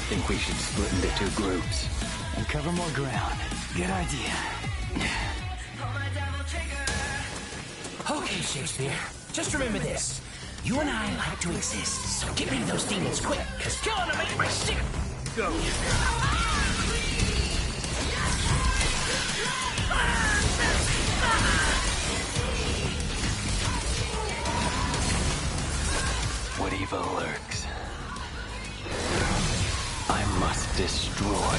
think we should split into 2 groups. And cover more ground. Good idea. Okay, Shakespeare. Just remember this. You and I like to exist, so get rid of those demons quick, because killing them ain't my shit. Go. What evil lurks? I must destroy.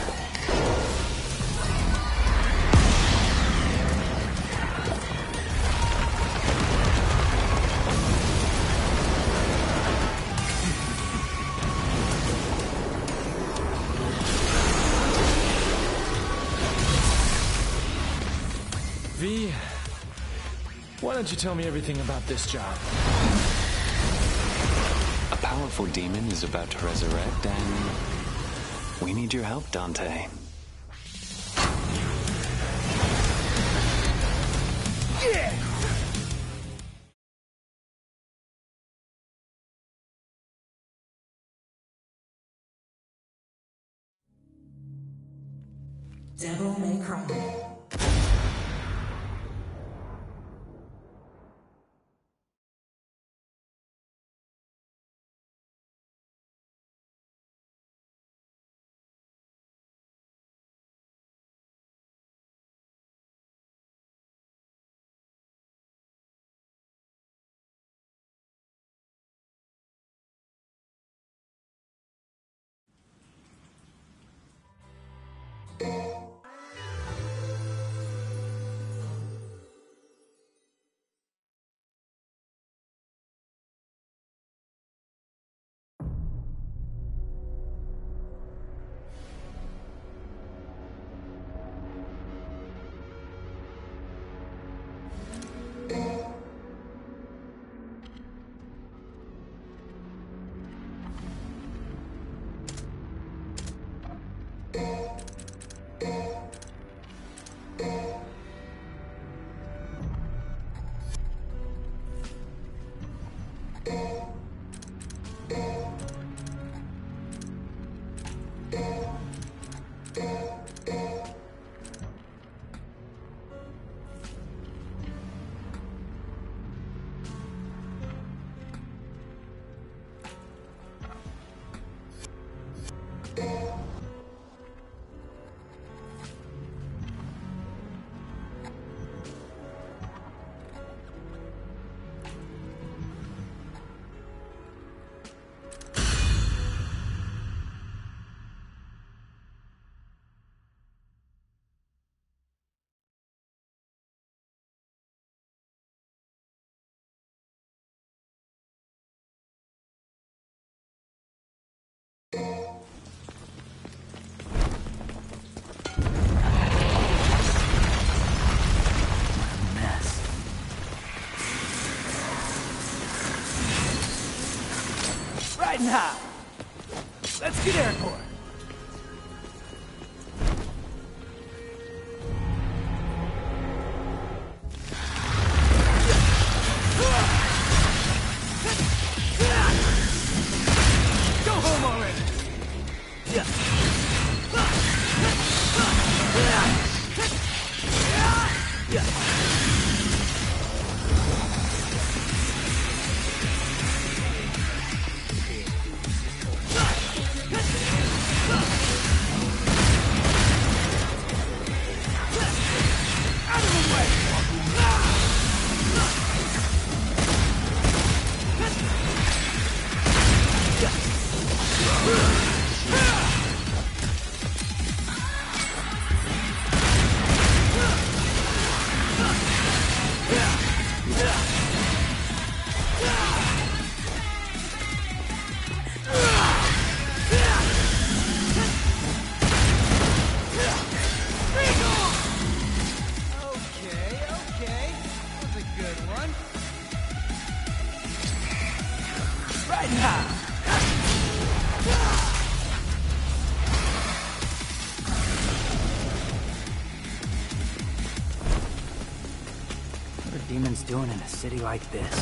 V, why don't you tell me everything about this job? A powerful demon is about to resurrect, and we need your help, Dante. Yeah! Devil May Cry. Right now. Let's get airborne. Go home already. What are demons doing in a city like this?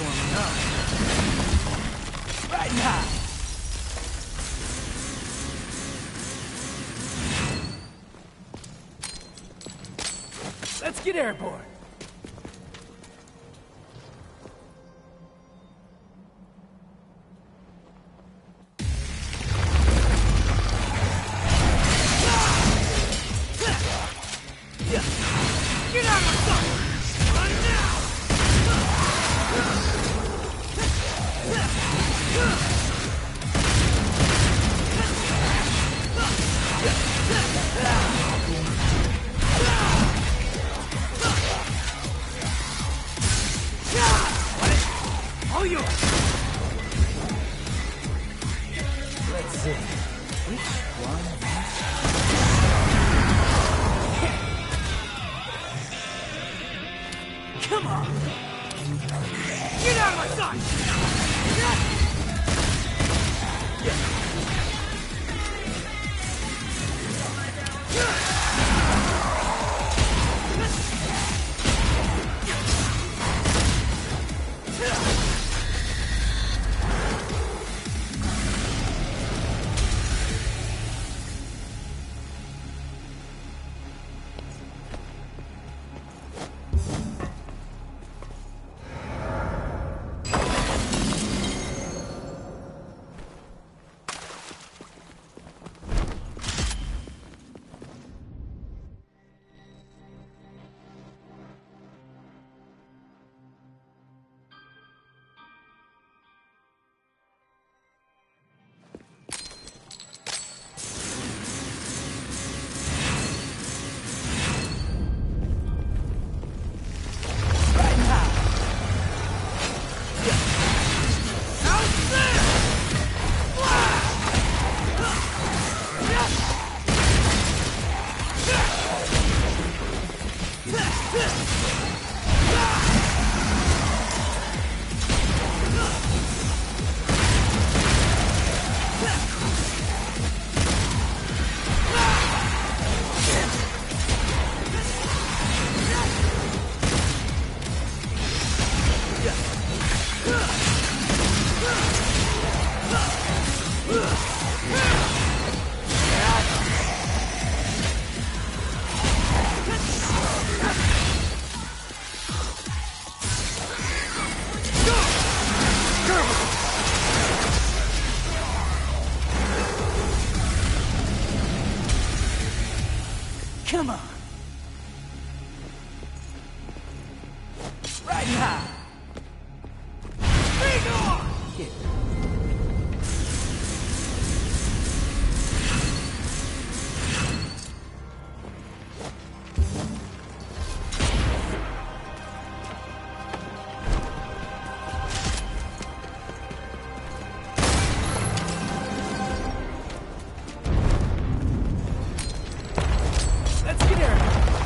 for me, huh? Right now! Let's get airborne! Get out of my sight! Run now! All yours! Let's see. Which one? Come on! Get out of my sight! Come on! Right now! Be gone! Yeah. Let's get there!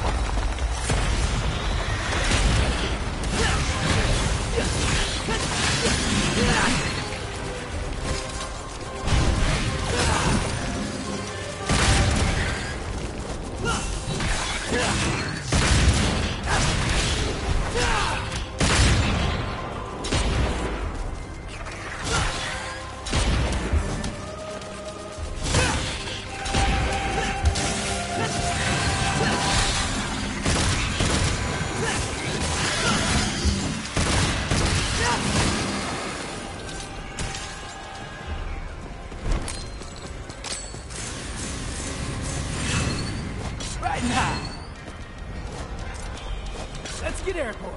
Right now! Let's get airborne!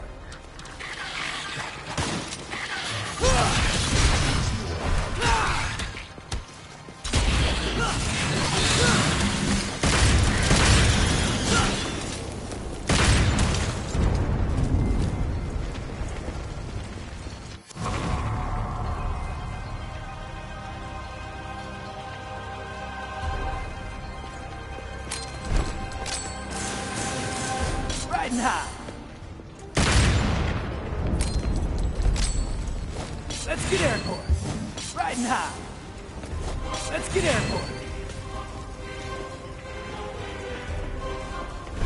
Right now! Let's get airborne! Right now! Let's get airborne!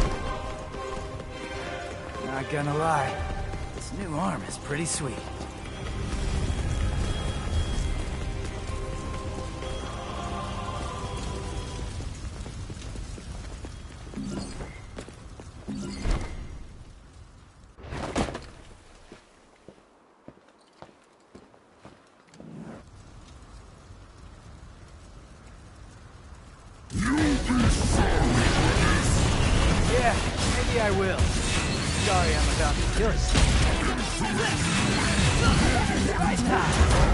Not gonna lie, this new arm is pretty sweet. Kill it. Right now.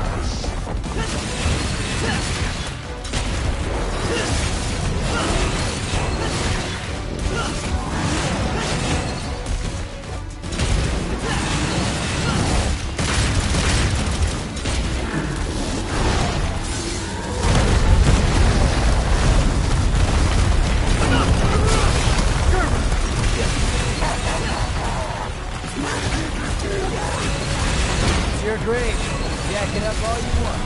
You're great. Jack it up all you want.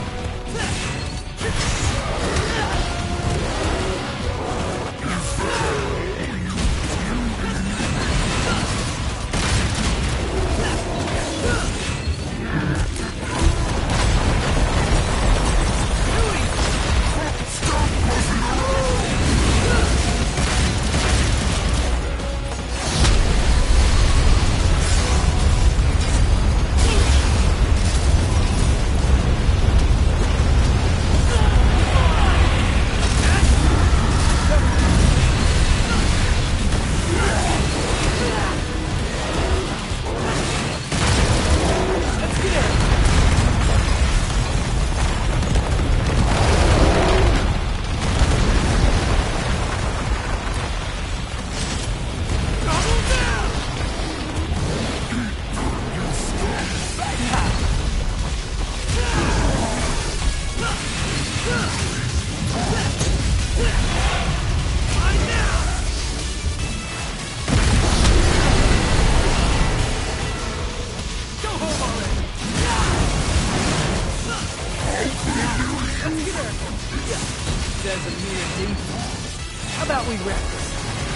Says a mere demon. How about we wrap this?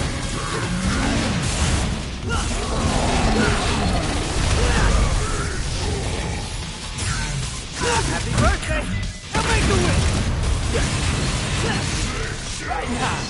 Happy birthday! Now make the wish! Right now!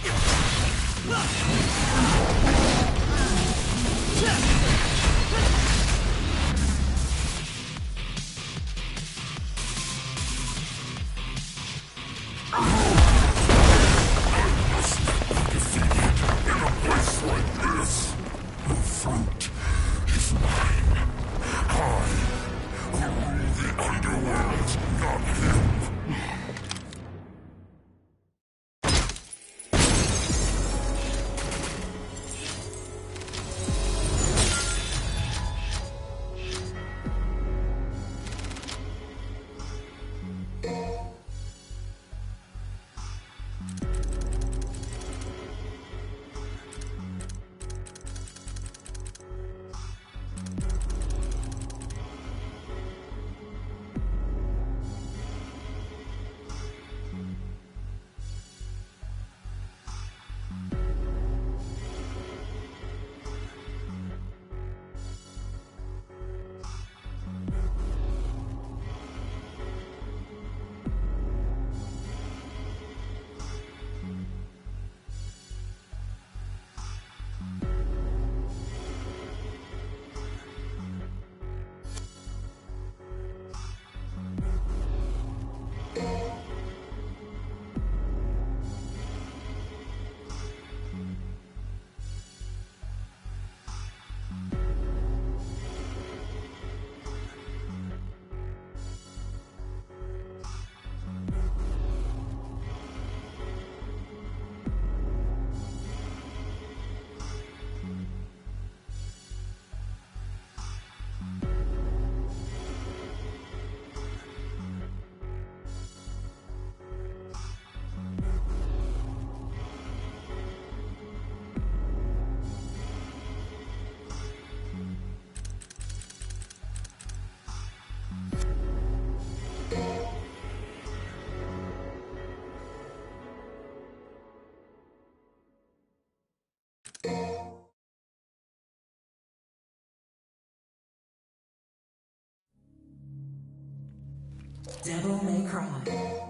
Devil May Cry.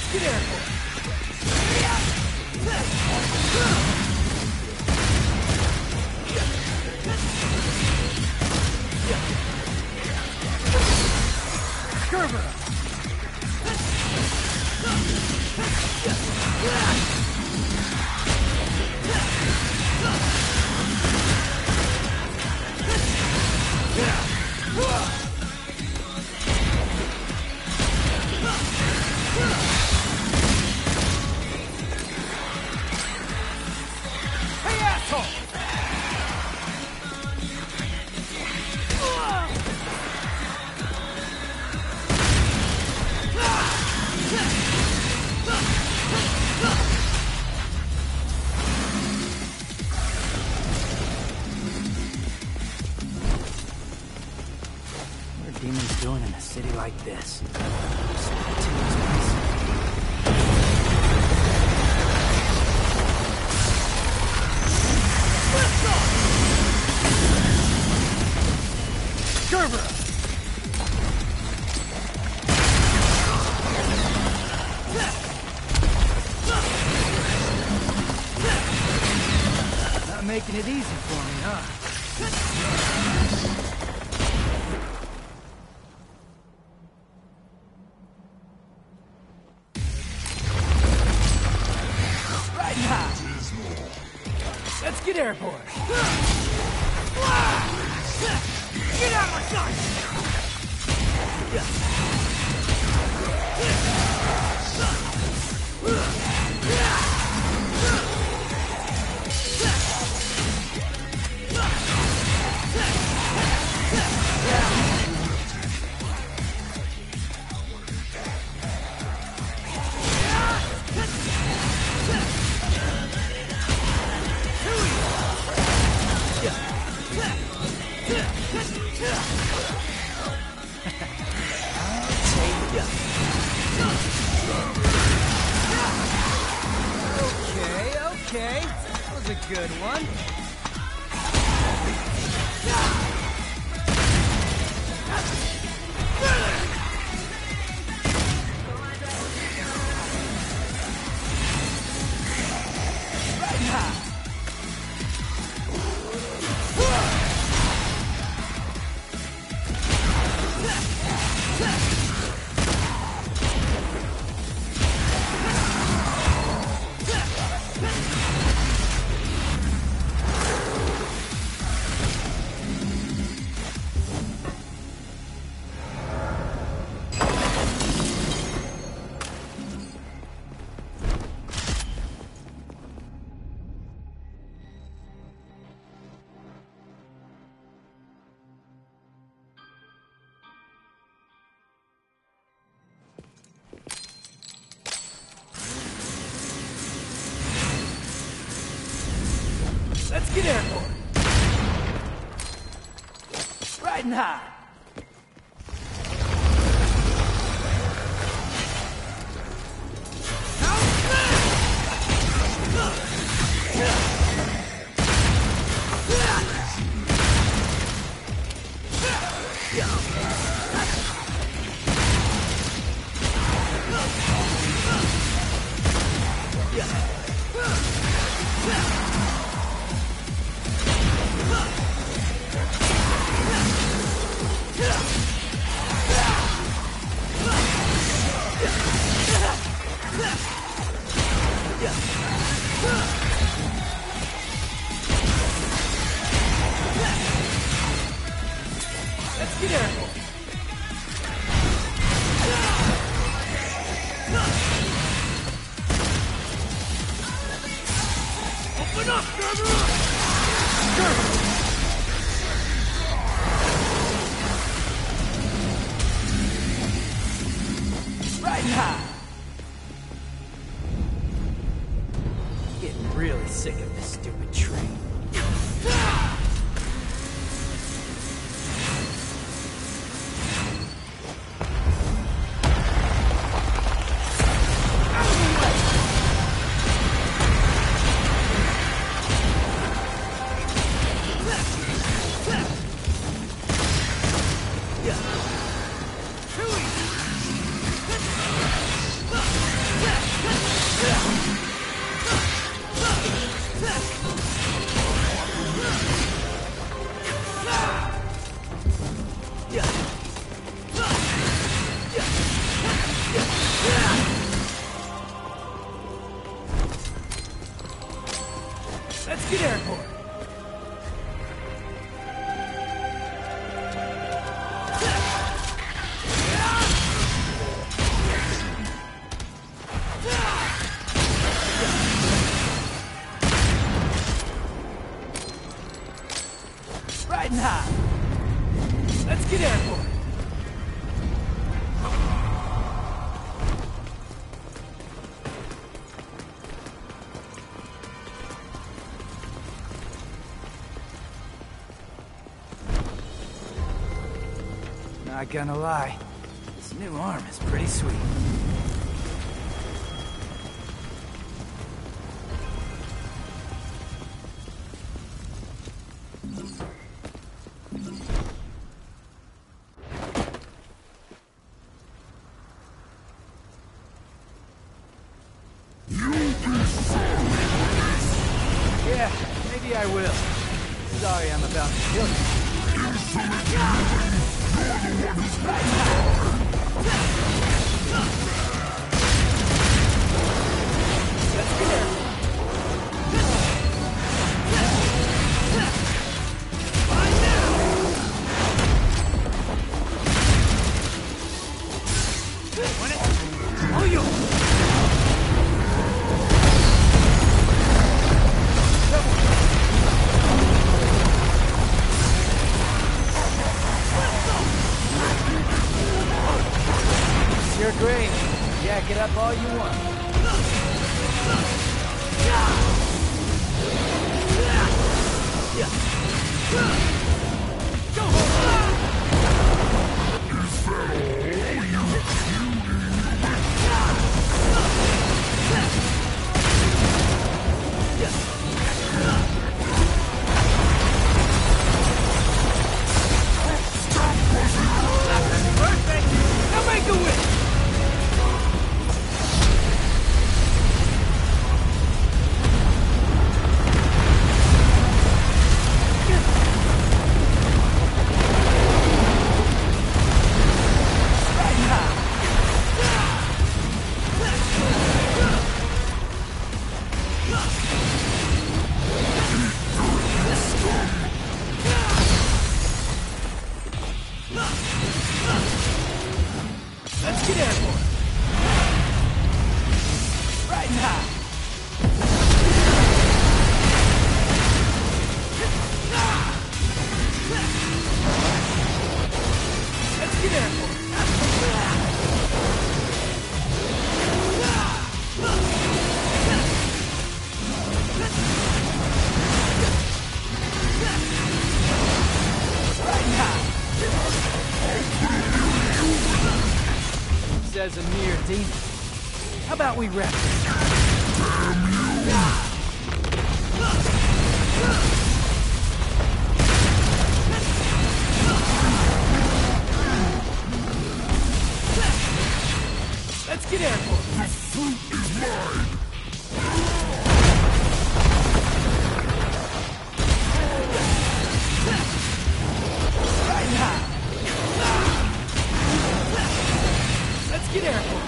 Let's get airborne. Kerberos. Hey, asshole! What are demons doing in a city like this? Kerberos! Not making it easy for me, huh? Right now! Let's get airborne! Get out of my sight! Okay, that was a good one. Right now! Let's get airborne! Riding high! Let's get airborne! Open up, Kerberos! Riding high! Getting really sick of this stupid train. Let's get airborne. Riding high. Let's get airborne. Not gonna lie, this new arm is pretty sweet. Yeah, maybe I will. Sorry I'm about to kill you. Let's get there. Oh, you! You're great. Jack it up all you want. Perfect! Now make a wish! Let's get airborne. Riding high. Let's get airborne. Riding high. Says a mere demon. How about we wrap this? Let's get airborne. The fruit is mine. Riding high. Let's get airborne.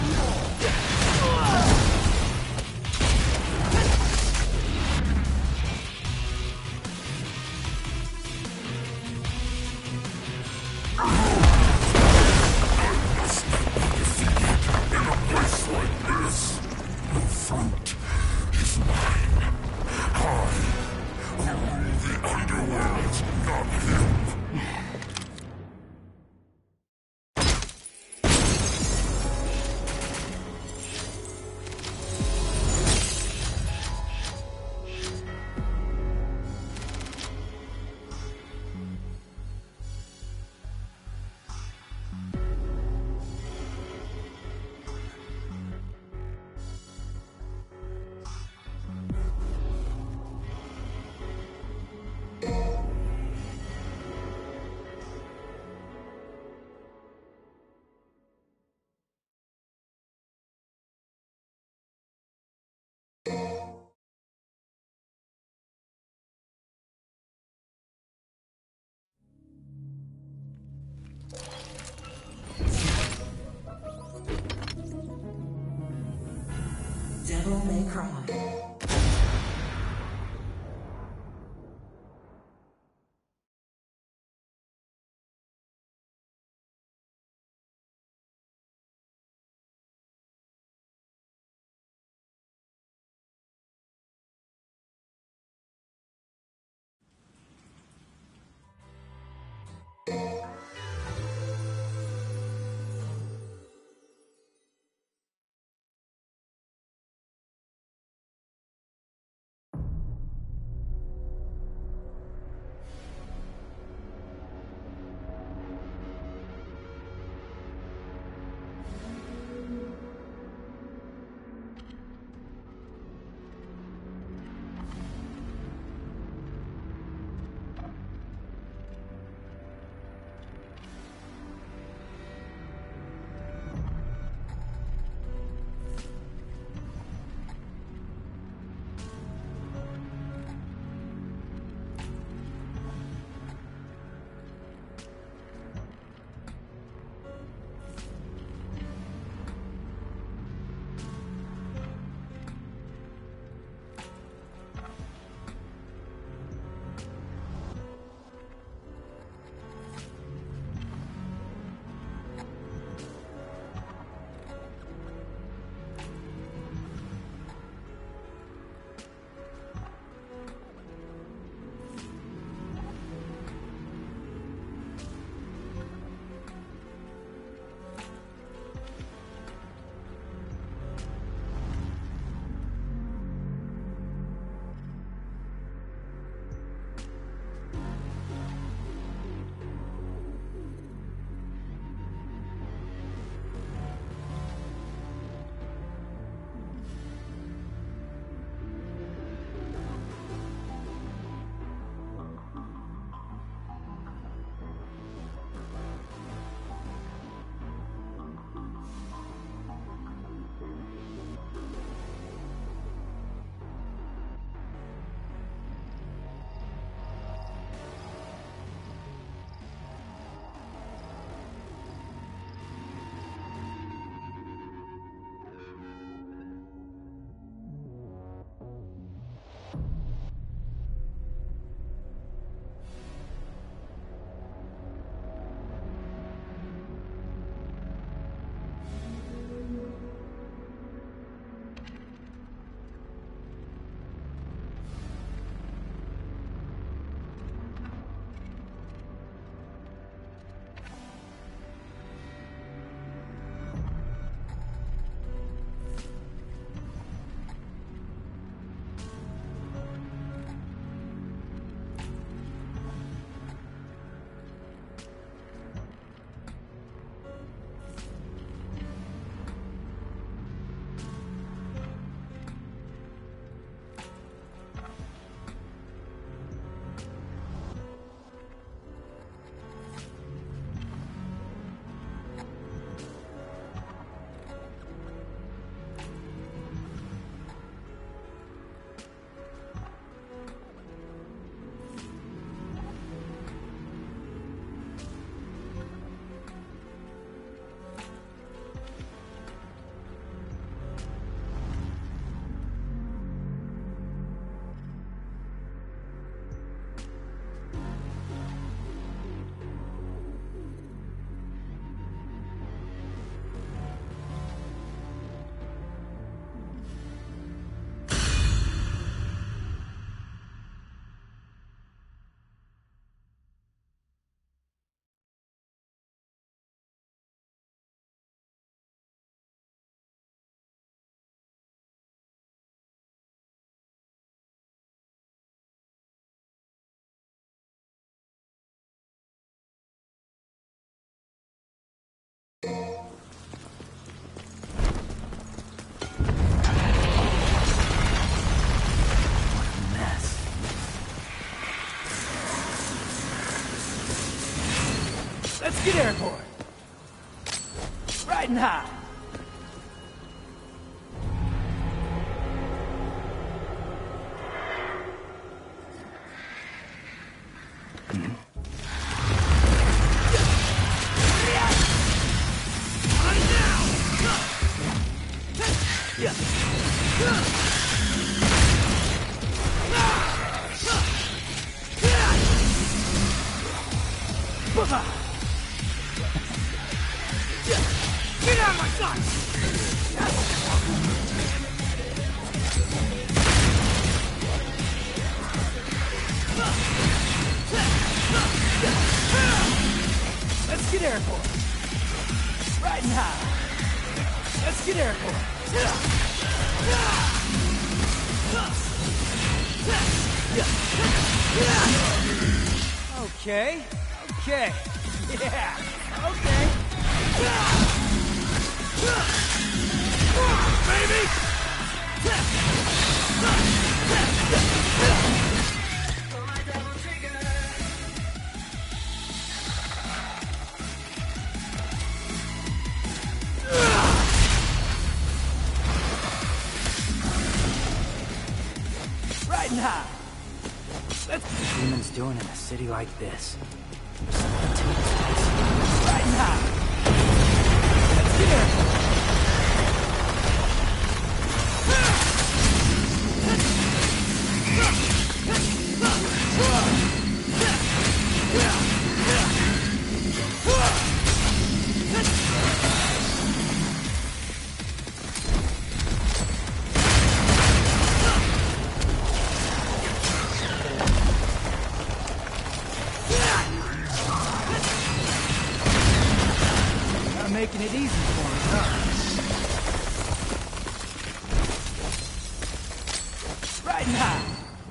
Devil May Cry. Let's get airborne. Riding high. Get out of my sight! get airborne. Okay. Okay. Yeah. Okay. Baby! Right now. What's the demons doing in a city like this? Right now. Let's get airborne. Making it easy for me, huh? Right now.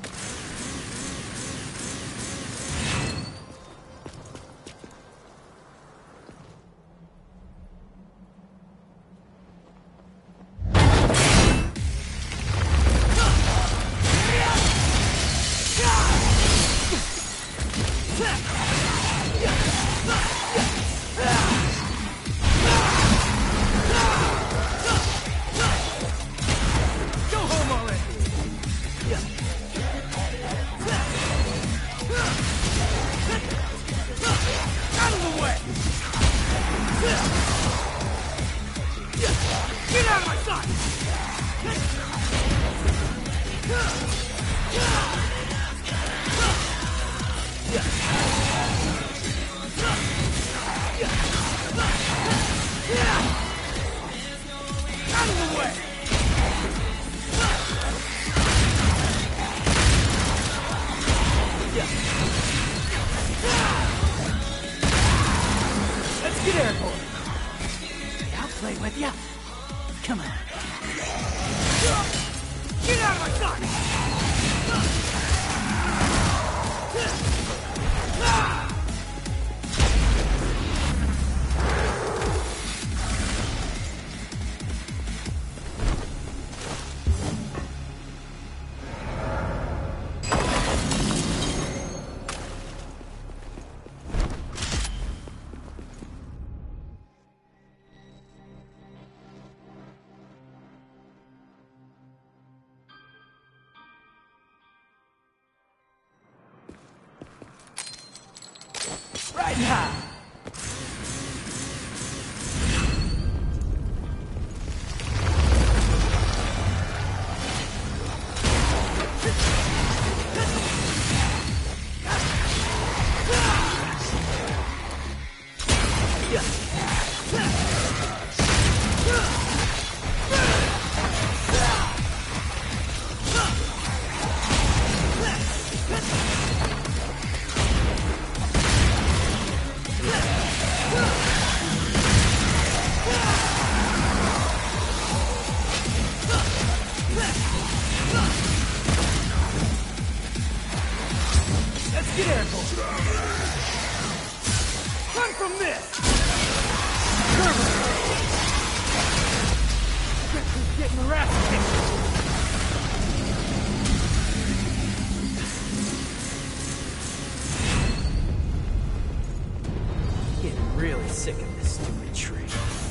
Let's get airborne. I'll play with ya. Come on. Get out of my sight! Right now! Let's get airborne. Run from this! Guess who's getting harassed? Getting really sick of this stupid tree.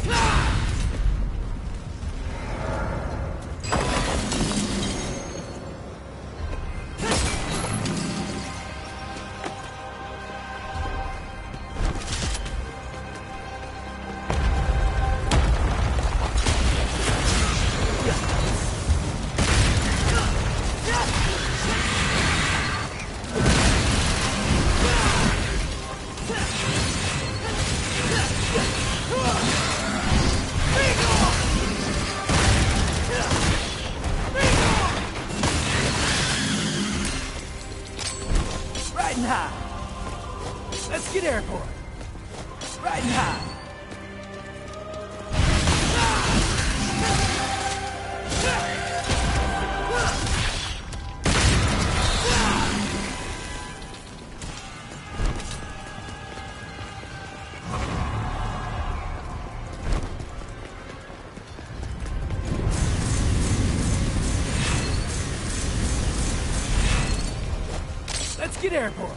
Right now! Let's get airborne! Right now! get airborne.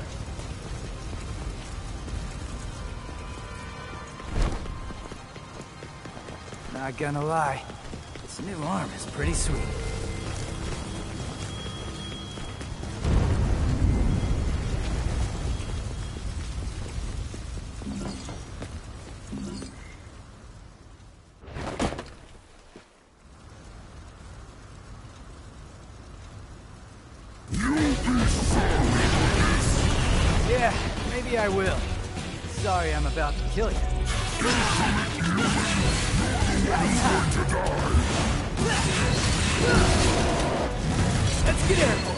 Not gonna lie, this new arm is pretty sweet. Yeah, maybe I will. Sorry I'm about to kill you. Let's get airborne.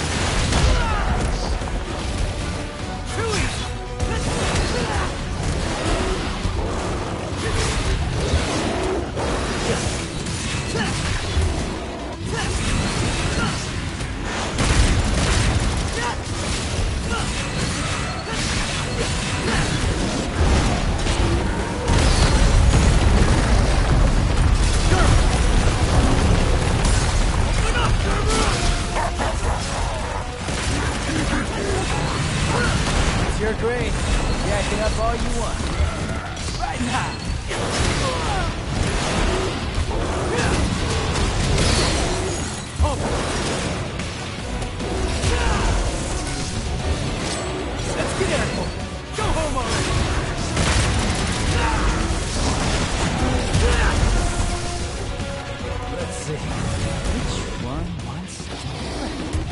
Too easy. You're great. Jack it up all you want. Right now. Let's get airborne. Go home already. Let's see. Which one wants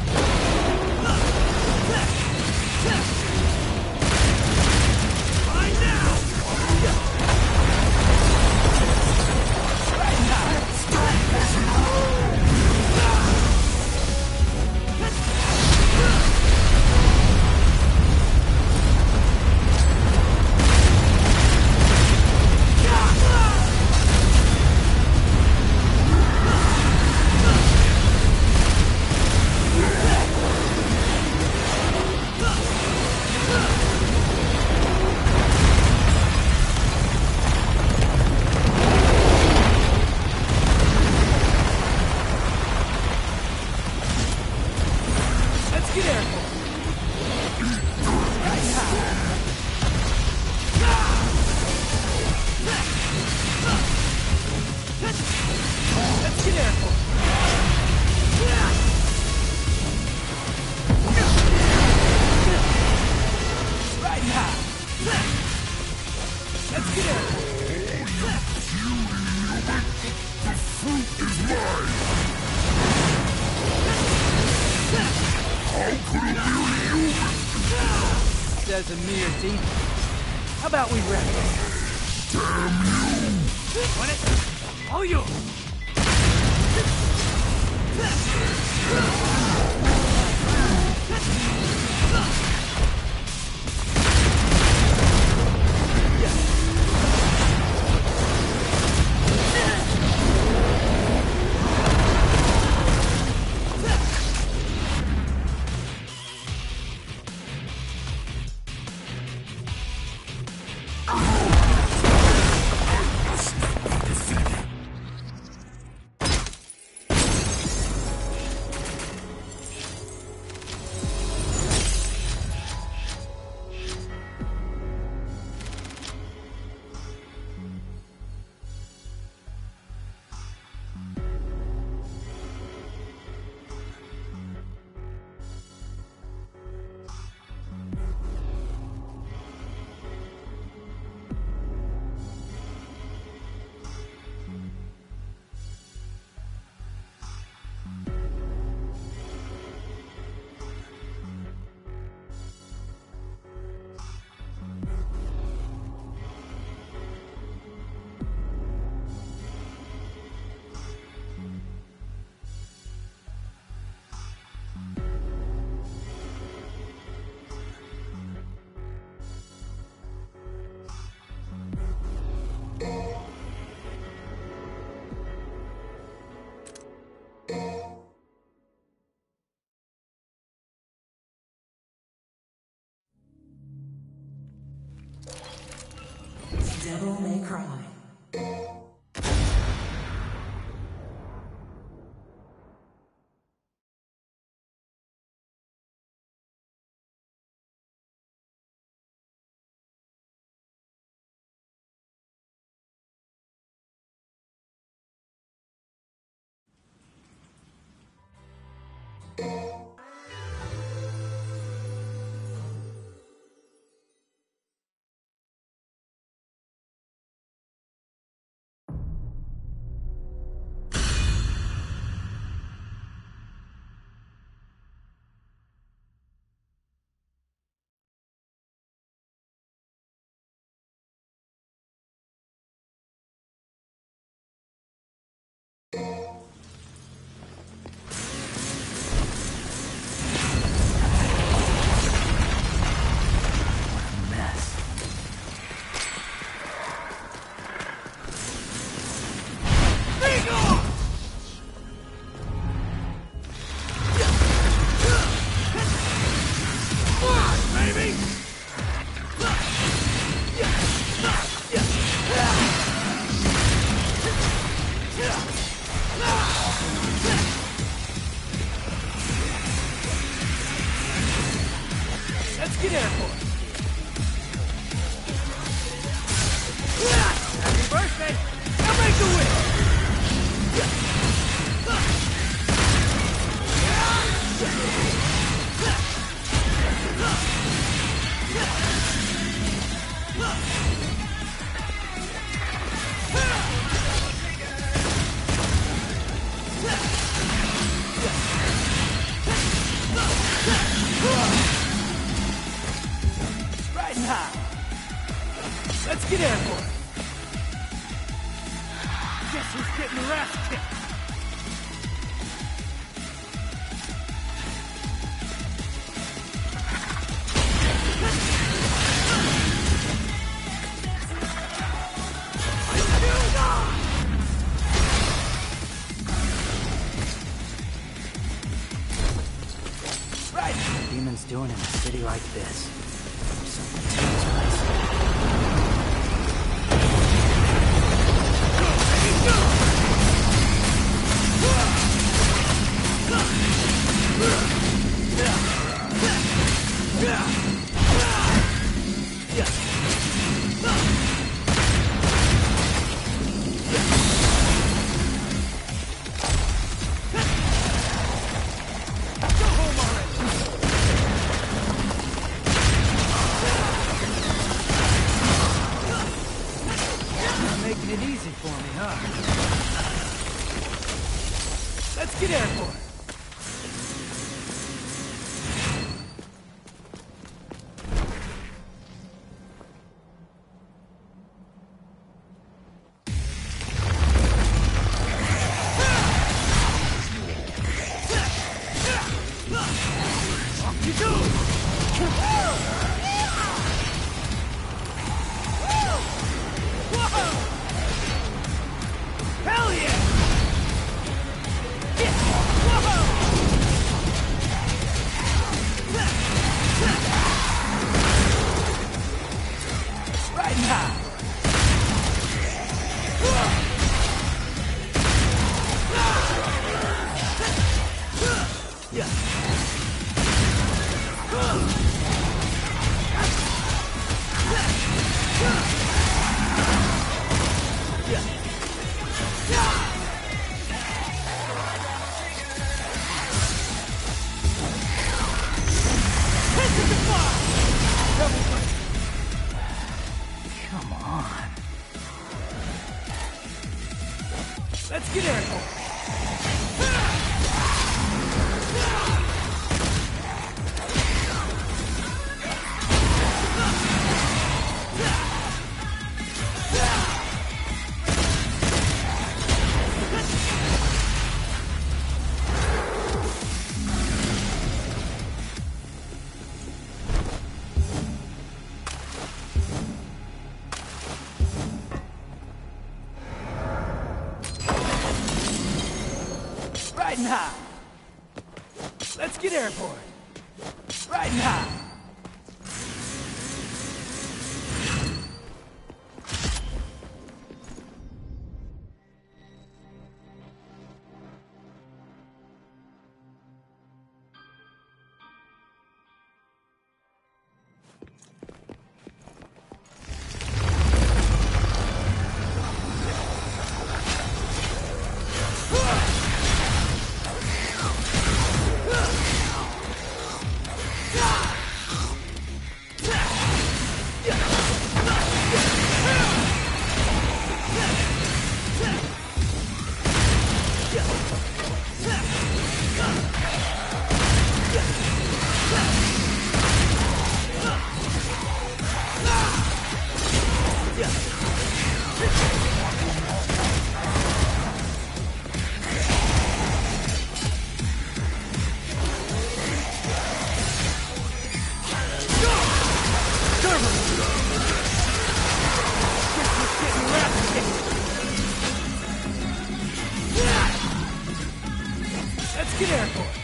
get airborne. Right now. Let's get airborne. Right now. Let's get airborne. The fruit is mine! How could a mere human? Says a mere demon. How about we wrap it? Damn you! Want it? All you! Defeated. Let's get airborne. Happy birthday! Now make the wish! Riding high. Let's get airborne. Guess who's getting their ass kicked? Right. Demons doing in a city like this? Something to this place. Go home already. Making it easy for me, huh? Let's get airborne. Off you go! Whoa! Hell yeah! Yeah! Whoa! Riding high! Yeah! Come on. Let's get airborne. Riding high. Let's get airborne. Riding high. get airborne.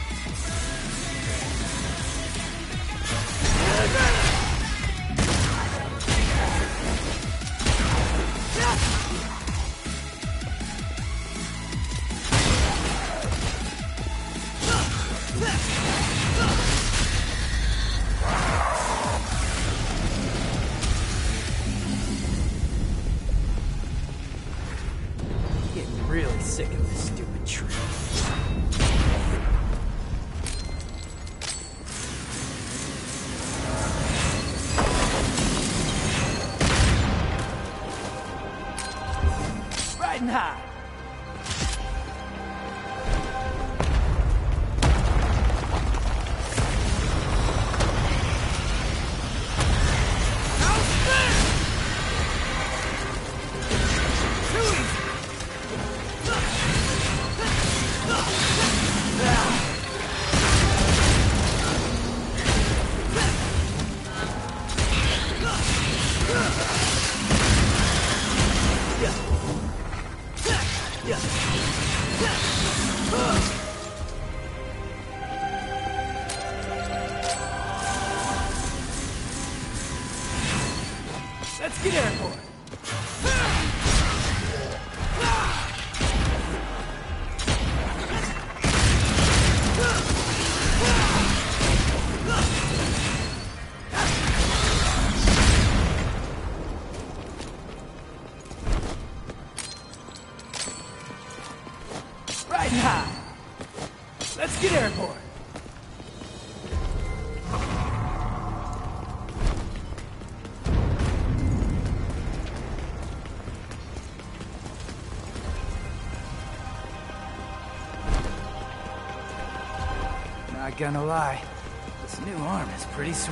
Getting really sick of this stupid tree. Riding high. Let's get airborne. Riding high. Let's get airborne. Not gonna lie, this new arm is pretty sweet.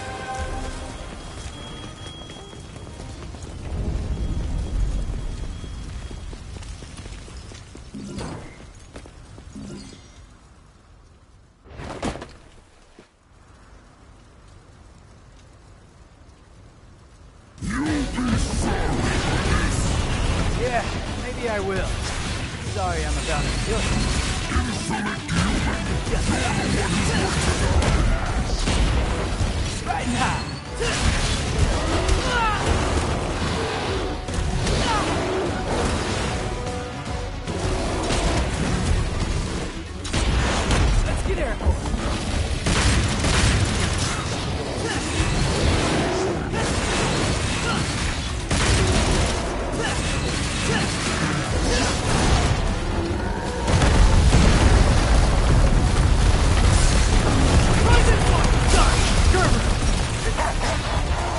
Yeah, maybe I will. Sorry I'm about to kill you. Right now. Let's get airborne.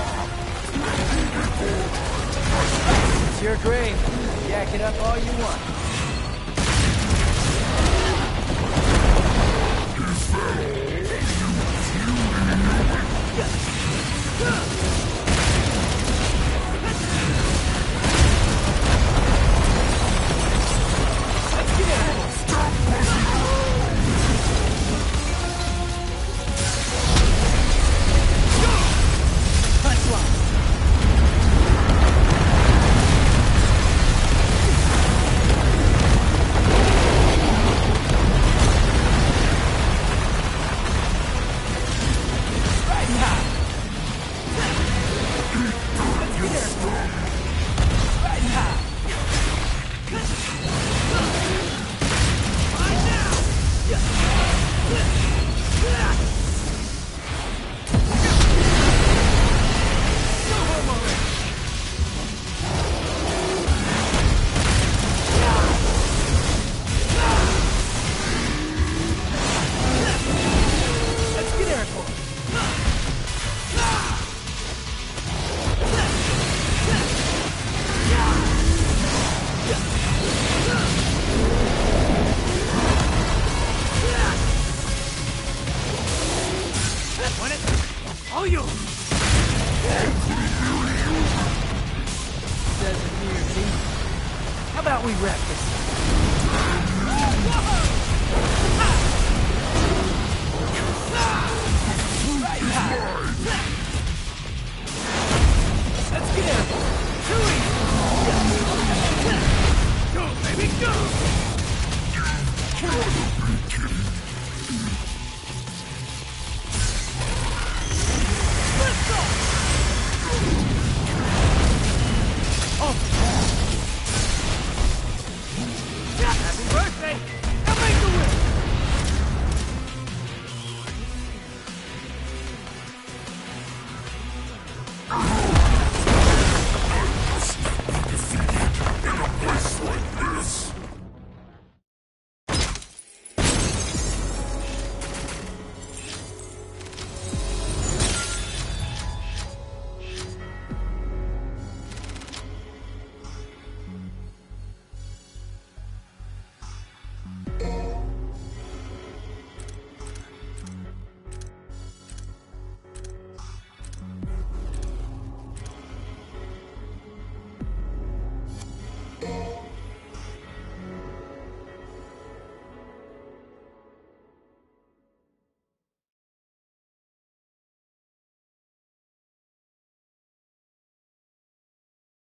It's your grave. Jack it up all you want.